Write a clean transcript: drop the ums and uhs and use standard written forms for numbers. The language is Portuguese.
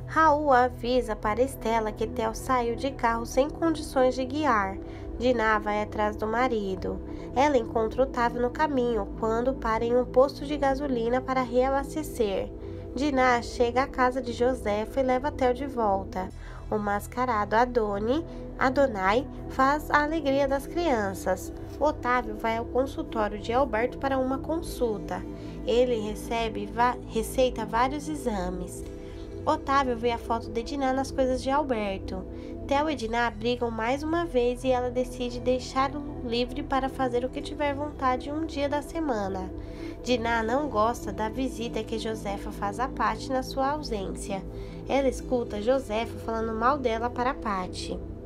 Raul avisa para Estela que Theo saiu de carro sem condições de guiar. Diná vai atrás do marido. Ela encontra Otávio no caminho quando para em um posto de gasolina para reabastecer. Diná chega à casa de Josefa e leva Theo de volta. O mascarado Adonai faz a alegria das crianças. Otávio vai ao consultório de Alberto para uma consulta. Ele receita vários exames. Otávio vê a foto de Diná nas coisas de Alberto. Theo e Diná brigam mais uma vez e ela decide deixá-lo livre para fazer o que tiver vontade um dia da semana. Diná não gosta da visita que Josefa faz a Patty na sua ausência. Ela escuta Josefa falando mal dela para Patty.